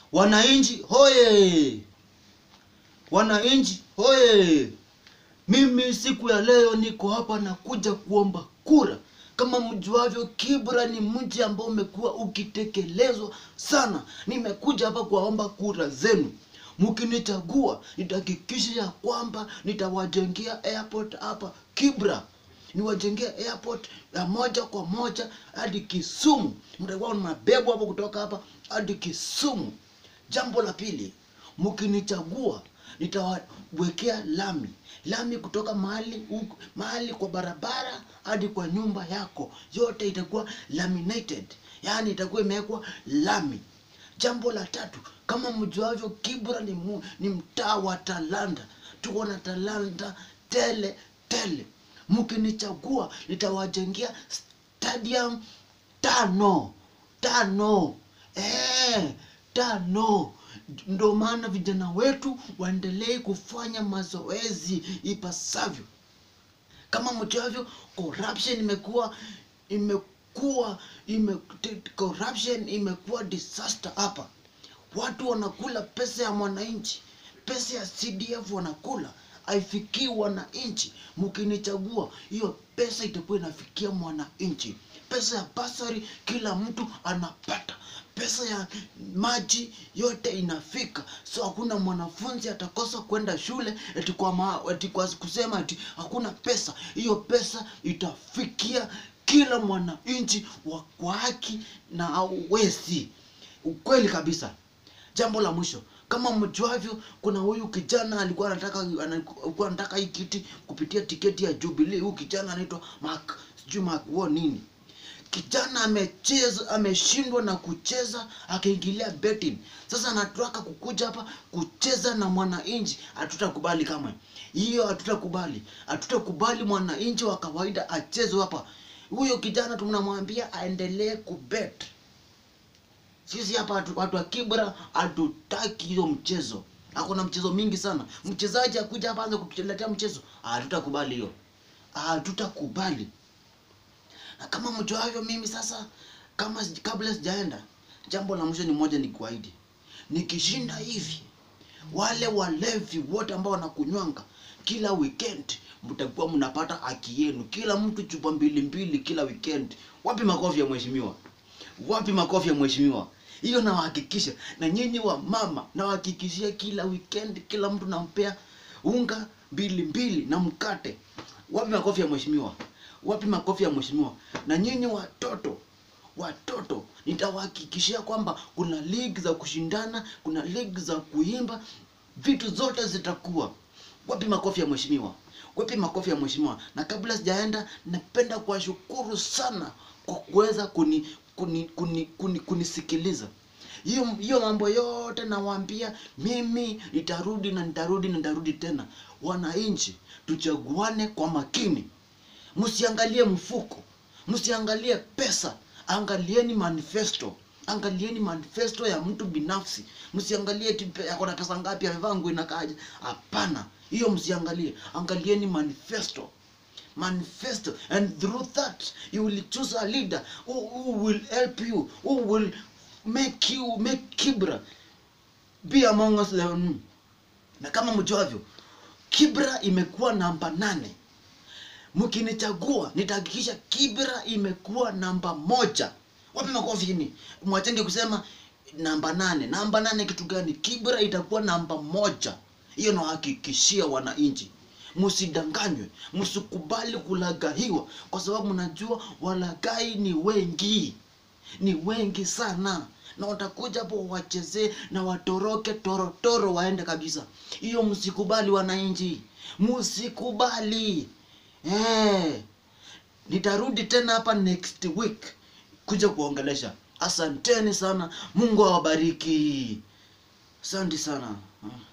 Wananchi hoye! Wananchi hoye! Mimi siku ya leo niko hapa na kuja kuomba kura. Kama mjuavyo, Kibra ni mji ambao umekuwa ukitekelezwa sana. Nimekuja hapa kuomba kura zenu. Mkinichagua, nitahakikisha ya kwamba nitawajengea airport hapa Kibra. Niwajengea airport ya moja kwa moja hadi Kisumu. Mtakuwa mnabebwa hapo kutoka hapa hadi Kisumu. Jambo la pili, mkinichagua nitawawekea lami kutoka mahali kwa barabara hadi kwa nyumba yako, yote itakuwa laminated, yani itakuwa imewekwa lami. Jambo la tatu, kama mjuavyo, Kibra ni mtaa wa talanta. Tuko na talanta tele. Mkinichagua nitawajengea stadium tano. Ndo maana vijana wetu waendelee kufanya mazoezi ipasavyo. Kama mjuavyo, corruption imekuwa disaster hapa. Watu wanakula pesa ya mwananchi, pesa ya CDF wanakula, haifikii wananchi. Mkinichagua, hiyo pesa itakuwa inafikia mwananchi. Pesa ya basari kila mtu anapata. Pesa ya maji yote inafika. So hakuna mwanafunzi atakosa kwenda shule eti kwa kusema eti hakuna pesa. Hiyo pesa itafikia kila mwananchi kwa haki na hawezi. Ukweli kabisa. Jambo la mwisho, kama mjuavyo, kuna huyu kijana alikuwa anataka hii kiti kupitia tiketi ya Jubilee. Huyu kijana anaitwa Mark nini. Kijana ameshindwa na kucheza, akaingilia betting. Sasa anataka kukuja hapa kucheza na mwananchi. Hatutakubali kama hiyo, hatutakubali mwananchi wa kawaida acheze hapa. Huyo kijana tunamwambia aendelee kubet. Sisi hapa watu wa Kibra hatutaki hiyo mchezo. Hakuna mchezo mingi sana. Mchezaji akuja hapa aanze kutuletea mchezo, hatutakubali hiyo. Hatutakubali. Na kama mjuavyo, mimi sasa, kabla sijaenda, jambo la mwisho ni moja, ni kuahidi. Nikishinda hivi, wale walevi wote ambao wanakunywanga kila weekend, mtakuwa mnapata haki yenu. Kila mtu chupa mbili kila weekend. Wapi makofi ya mheshimiwa? Wapi makofi ya mheshimiwa? Hiyo nawahakikisha. Na nyinyi wa mama, nawahakikishia kila weekend kila mtu nampea unga mbili na mkate. Wapi makofi ya mheshimiwa? Wapi makofi ya mheshimiwa? Na nyinyi watoto, nitawahakikishia kwamba kuna league za kushindana, kuna league za kuimba, vitu zote zitakuwa. Wapi makofi ya mheshimiwa? Wapi makofi ya mheshimiwa? Na kabla sijaenda, napenda kuwashukuru sana kwa kuweza kunisikiliza. Hiyo mambo yote nawaambia, mimi nitarudi tena. Wananchi, tuchaguane kwa makini. Msiangalie mfuko, msiangalie pesa, angalieni manifesto. Angalieni manifesto ya mtu binafsi. Msiangalie eti akona pesa ngapi, amevaa nguo inakaaje. Hapana, hiyo msiangalie. Angalieni manifesto. And through that you will choose a leader who will help you, who will make Kibra be among us. Na kama mjuavyo, Kibra imekuwa namba 8. Mkinichagua nitahakikisha Kibra imekuwa namba 1. Wapi makofi hini? Mwachenge kusema namba 8. Namba 8 kitu gani? Kibra itakuwa namba 1. Hiyo nahakikishia wananchi. Msidanganywe, msikubali kulagaiwa, kwa sababu mnajua walagai ni wengi sana, na watakuja hapo wachezee na watoroke torotoro waende kabisa. Hiyo msikubali wananchi, msikubali. Nitarudi tena hapa next week kuja kuongelesha. Asanteni sana, Mungu awabariki. Asante sana.